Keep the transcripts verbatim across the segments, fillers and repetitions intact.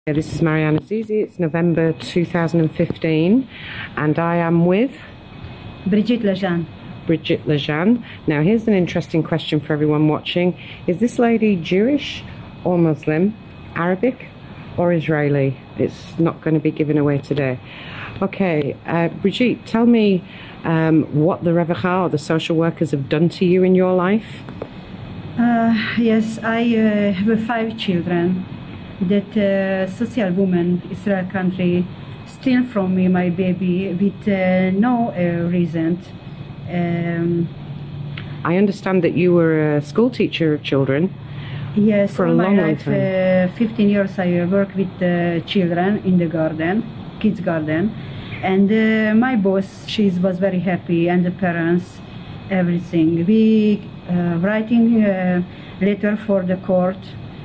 This is Marianne Azizi. It's November two thousand fifteen and I am with Brigitte Lejean. Brigitte Lejean. Now here's an interesting question for everyone watching. Is this lady Jewish or Muslim, Arabic or Israeli? It's not going to be given away today. Okay, uh, Brigitte, tell me um, what the Revecha or the social workers have done to you in your life. Uh, yes, I uh, have five children. That uh, social woman, Israel country, steal from me my baby with uh, no uh, reason. Um, I understand that you were a school teacher of children. Yes, for a all long, my long life, time. Uh, fifteen years I work with uh, children in the garden, kids garden, and uh, my boss, she was very happy, and the parents, everything. We uh, writing a letter for the court.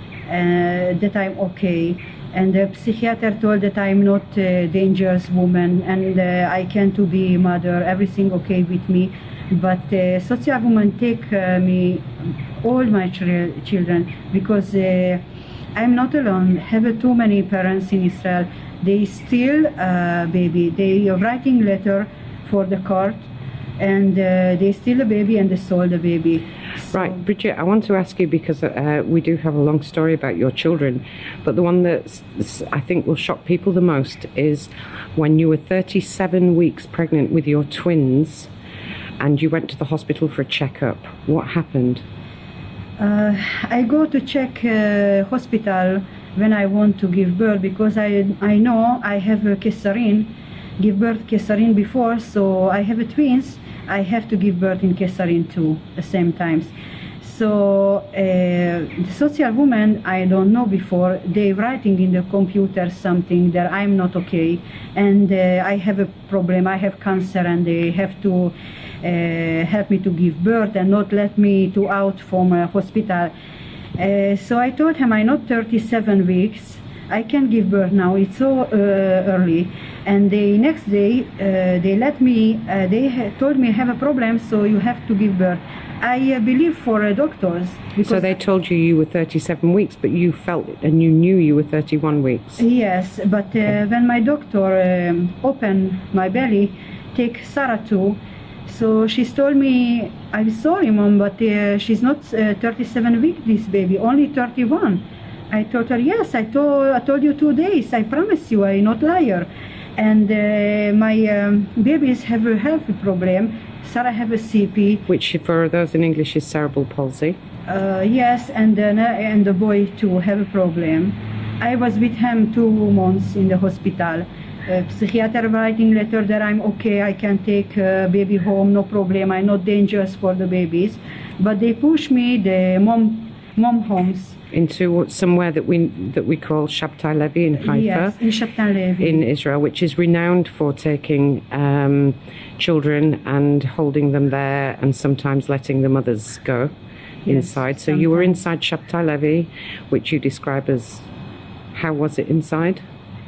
Uh, that I'm okay, and the psychiater told that I'm not a dangerous woman and uh, I can to be mother, everything okay with me, but uh, social woman take uh, me all my ch children because uh, I'm not alone. Have uh, too many parents in Israel. They steal uh, baby. They are writing letter for the court, and uh, they steal the baby and they sold the baby. So, right, Brigitte, I want to ask you because uh, we do have a long story about your children, but the one that I think will shock people the most is when you were thirty-seven weeks pregnant with your twins and you went to the hospital for a checkup. What happened? Uh, I go to check uh, hospital when I want to give birth because I, I know I have a caesarean, give birth caesarean before, so I have a twins. I have to give birth in caesarean too, at the same time. So uh, the social woman, I don't know before, they writing in the computer something that I'm not okay, and uh, I have a problem, I have cancer, and they have to uh, help me to give birth and not let me to out from a hospital. Uh, so I told him I'm not thirty-seven weeks, I can give birth now, it's so uh, early. And the next day, uh, they let me, uh, they told me I have a problem, so you have to give birth. I uh, believe for uh, doctors. So they told you you were thirty-seven weeks, but you felt it and you knew you were thirty-one weeks. Yes, but uh, when my doctor um, opened my belly, take Sarah too, so she told me, I'm sorry mom, but uh, she's not uh, thirty-seven weeks, this baby, only thirty-one. I told her, yes, I told, I told you two days, I promise you, I'm not liar. And uh, my um, babies have a health problem. Sarah have a C P. Which for those in English is cerebral palsy. Uh, yes, and, uh, and the boy too have a problem. I was with him two months in the hospital. Uh, psychiater writing letter that I'm okay, I can take uh, baby home, no problem, I'm not dangerous for the babies. But they push me, the mom, mom homes. Into somewhere that we that we call Shabtai Levi in Haifa, yes, in Shabtai Levi in Israel, which is renowned for taking um, children and holding them there, and sometimes letting the mothers go yes, inside. So sometimes. you were inside Shabtai Levi, which you describe as, how was it inside?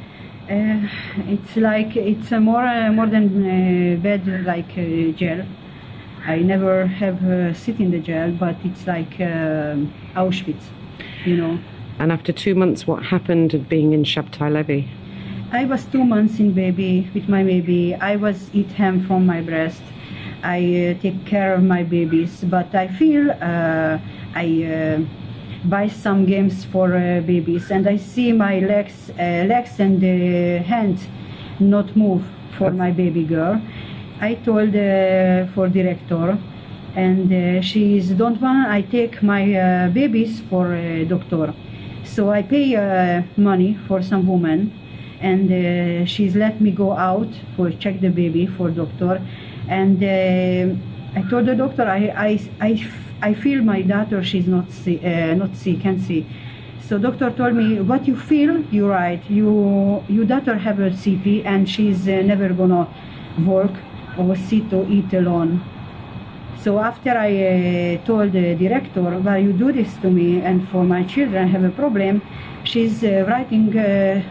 Uh, it's like it's a more uh, more than uh, bed like uh, jail. I never have uh, sit in the jail, but it's like uh, Auschwitz. You know. And after two months, what happened of being in Shabtai Levi? I was two months in baby with my baby. I was eat ham from my breast. I uh, take care of my babies, but I feel uh, I uh, buy some games for uh, babies, and I see my legs, uh, legs and uh, hands not move for my baby girl. I told uh, for director. And uh, she's don't want I take my uh, babies for a doctor, so I pay uh, money for some woman, and uh, she's let me go out for check the baby for doctor, and uh, I told the doctor I I, I, I feel my daughter she's not see, uh, not see can see, so doctor told me what you feel you're right, you your daughter have a C P and she's uh, never gonna work or sit or eat alone. So after I uh, told the director, why you do this to me and for my children have a problem, she's uh, writing a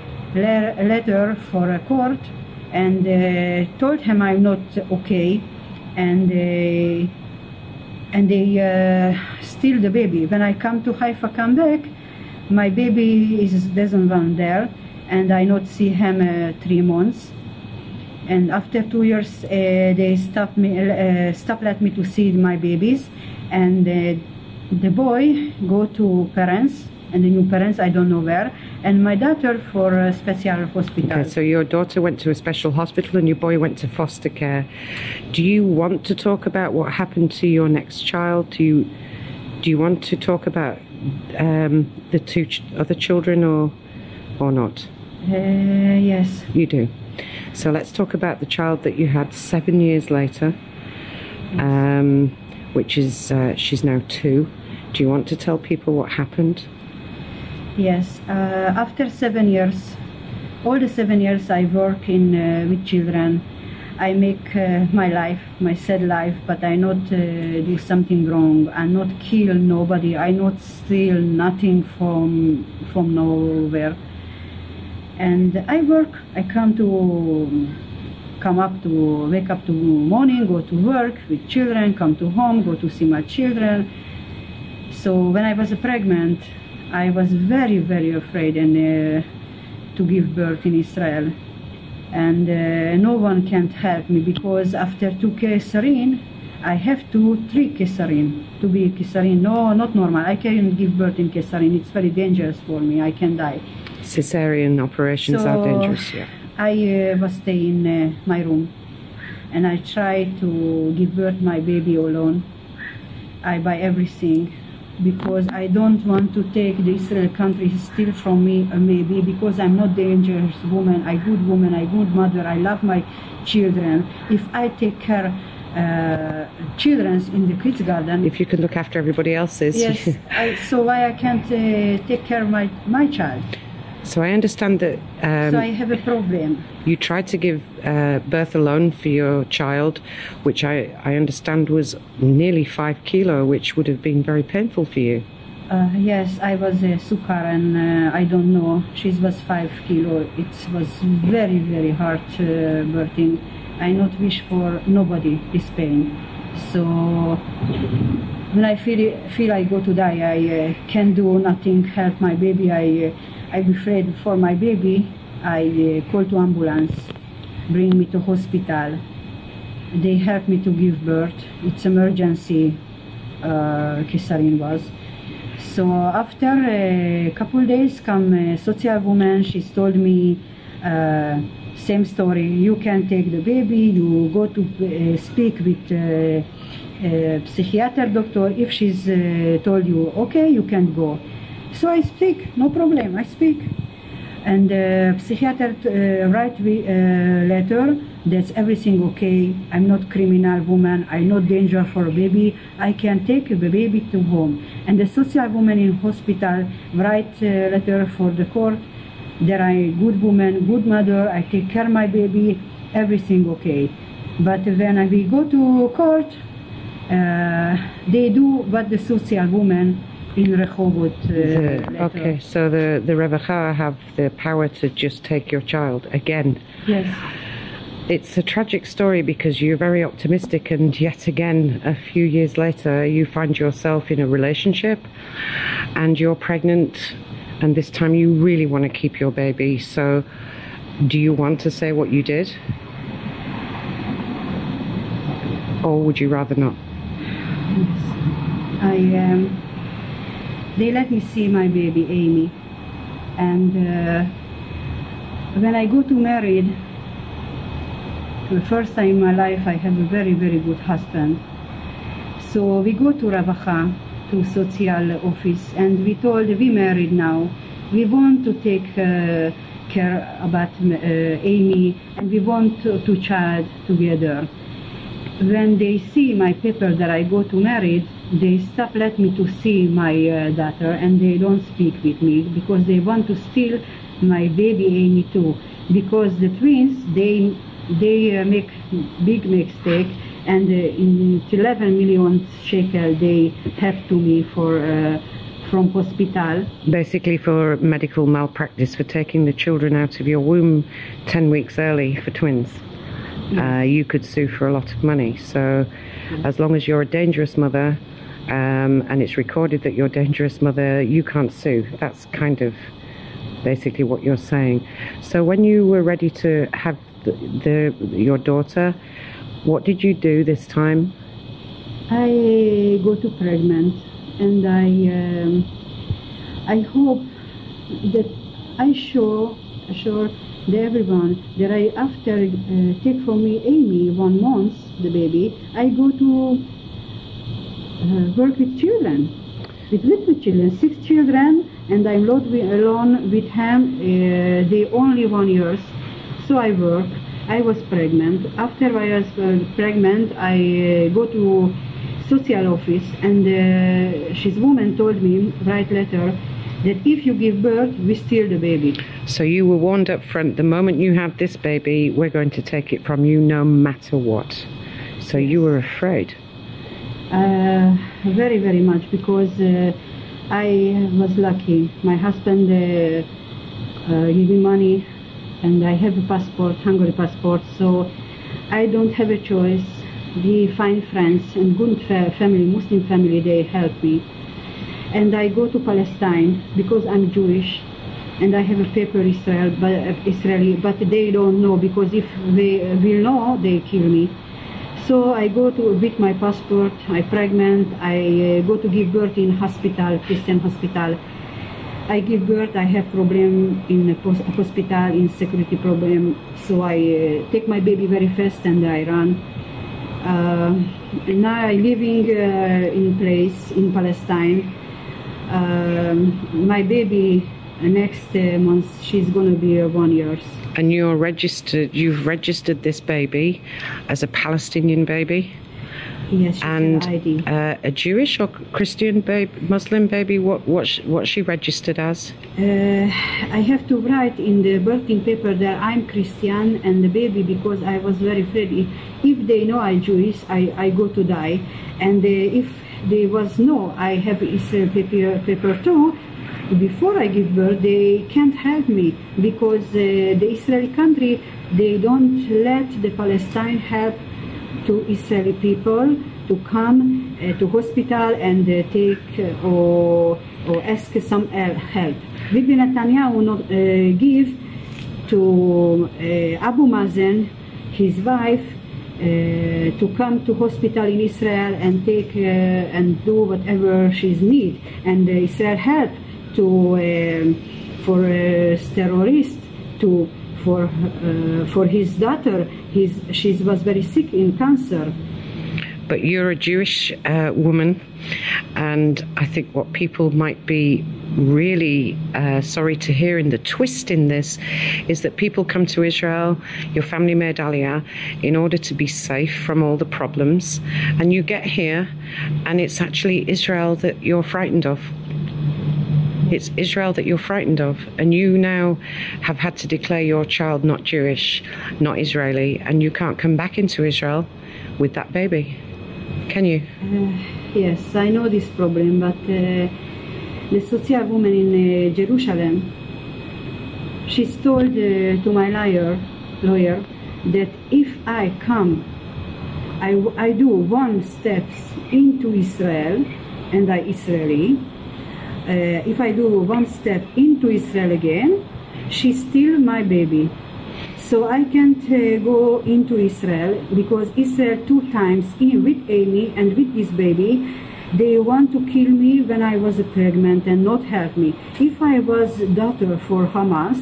le letter for a court and uh, told him I'm not okay, and uh, and they uh, steal the baby. When I come to Haifa, come back, My baby is doesn't want there, and I not see him uh, three months. And after two years, uh, they stop me, uh, stop let me to see my babies, and uh, the boy go to parents, and the new parents I don't know where, and my daughter for a special hospital. Okay, so your daughter went to a special hospital and your boy went to foster care. Do you want to talk about what happened to your next child? Do you do you want to talk about um, the two ch other children, or or not? Uh, yes. You do. So let's talk about the child that you had seven years later, um, which is, uh, she's now two. Do you want to tell people what happened? Yes. Uh, after seven years, all the seven years I work in uh, with children, I make uh, my life, my sad life, but I not uh, do something wrong. I not kill nobody. I not steal nothing from from nowhere. And I work, I come to, come up to, wake up to morning, go to work with children, come to home, go to see my children. So when I was pregnant, I was very, very afraid and uh, to give birth in Israel. And uh, no one can help me, because after two caesarean, I have to three caesarean, to be caesarean. No, not normal. I can't give birth in caesarean. It's very dangerous for me. I can die. Caesarean operations so are dangerous, yeah. I uh, was staying in uh, my room, and I tried to give birth my baby alone. I buy everything, because I don't want to take the Israel country steal from me a baby, because I'm not dangerous woman. I good woman, I good mother, I love my children. If I take care uh, children in the kids garden, if you could look after everybody else's. Yes, I, so why I can't uh, take care of my, my child? So I understand that um, so I have a problem. You tried to give uh, birth alone for your child, which I, I understand was nearly five kilo, which would have been very painful for you. Uh, yes, I was a sukar, and uh, I don't know, she was five kilo. It was very, very hard uh, birthing. I not wish for nobody this pain. So when I feel feel I go to die, I uh, can't do nothing, help my baby. I uh, I'm afraid for my baby. I uh, call to ambulance, bring me to hospital. They help me to give birth. It's emergency, uh, caesarean was. So after a couple days, come a social woman. She told me uh, same story. You can take the baby. You go to uh, speak with uh, a psychiater doctor. If she's uh, told you okay, you can go. So I speak, no problem, I speak. And the uh, psychiater uh, write me a uh, letter that's everything okay. I'm not criminal woman, I'm not danger for a baby. I can take the baby to home. And the social woman in hospital write a letter for the court that I good woman, good mother, I take care of my baby, everything okay. But when we go to court, uh, they do what the social woman in Rehovot. Uh, the, okay, so the, the Revacha have the power to just take your child again. Yes. It's a tragic story, because you're very optimistic, and yet again, a few years later, you find yourself in a relationship and you're pregnant, and this time you really want to keep your baby. So do you want to say what you did? Or would you rather not? Yes. I um, they let me see my baby Amy, and uh, when I go to married, for the first time in my life I have a very, very good husband. So we go to Ravacha, to social office, and we told we married now. We want to take uh, care about uh, Amy, and we want to, to child together. When they see my paper that I go to married, they stop let me to see my uh, daughter, and they don't speak with me, because they want to steal my baby Amy too. Because the twins, they they uh, make big mistake, and uh, in eleven million shekel they have to me for uh, from hospital. Basically for medical malpractice, for taking the children out of your womb ten weeks early for twins. Uh, you could sue for a lot of money. So yes. As long as you're a dangerous mother um, and it's recorded that you're dangerous mother, you can't sue. That's kind of basically what you're saying. So when you were ready to have the, the your daughter, what did you do this time? I go to pregnant, and I um, I hope that I show show everyone that I after uh, take from me Amy one month the baby, I go to uh, work with children, with little children, six children, and I'm not alone with him. Uh, they only one years, so I work. I was pregnant. After I was uh, pregnant, I uh, go to social office, and uh, this woman told me, write letter, that if you give birth, we steal the baby. So you were warned up front, the moment you have this baby, we're going to take it from you no matter what. So you were afraid? Uh, very, very much, because uh, I was lucky. My husband uh, uh, gave me money, and I have a passport, Hungary passport, so I don't have a choice. We find friends and good fa family, Muslim family, they help me. And I go to Palestine because I'm Jewish, and I have a paper Israel, but, uh, Israeli, but they don't know, because if they will know, they kill me. So I go to with my passport, I'm pregnant, I uh, go to give birth in hospital, Christian hospital. I give birth, I have problem in a hospital, in security problem, so I uh, take my baby very fast and I run. Uh, now I'm living uh, in place in Palestine. Um, my baby uh, next uh, month, she's gonna be uh, one year. And you're registered, you've registered this baby as a Palestinian baby? Yes, she's and an I D. Uh, a Jewish or Christian baby, Muslim baby, what what sh what she registered as? Uh, I have to write in the birthing paper that I'm Christian and the baby, because I was very afraid. If they know I'm Jewish, I, I go to die. And uh, if they was no, I have Israel paper, paper too, before I give birth, they can't help me, because uh, the Israeli country, they don't let the Palestine help to Israeli people to come uh, to hospital and uh, take uh, or, or ask some help. Bibi Netanyahu not uh, give to uh, Abu Mazen, his wife, uh, to come to hospital in Israel and take uh, and do whatever she's need, and uh, Israel help to uh, for uh, terrorists to for uh, for his daughter. His she was very sick in cancer. But you're a Jewish uh, woman, and I think what people might be really uh, sorry to hear in the twist in this is that people come to Israel, your family made Aliyah, in order to be safe from all the problems, and you get here and it's actually Israel that you're frightened of. It's Israel that you're frightened of, and you now have had to declare your child not Jewish, not Israeli, and you can't come back into Israel with that baby. Can you? Uh, yes, I know this problem, but uh, the social woman in uh, Jerusalem, she's told uh, to my lawyer, lawyer that if I come, I, I do one step into Israel, and I Israeli, Uh, if I do one step into Israel again, she's still my baby. So I can't uh, go into Israel, because Israel two times, in with Amy and with this baby, they want to kill me when I was pregnant and not help me. If I was daughter for Hamas,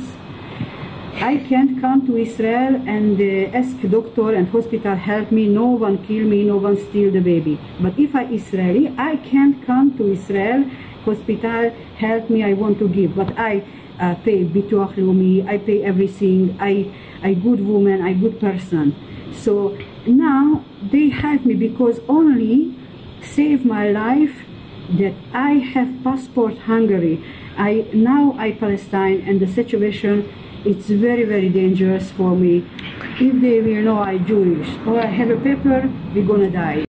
I can't come to Israel and uh, ask doctor and hospital help me, no one kill me, no one steal the baby. But if I Israeli, I can't come to Israel, hospital help me, I want to give, but I uh, pay bituach leumi, I pay everything, I I good woman, I good person. So now they help me, because only save my life that I have passport Hungary. I now I Palestine, and the situation, it's very very dangerous for me. If they will know I Jewish or I have a paper, we're gonna die.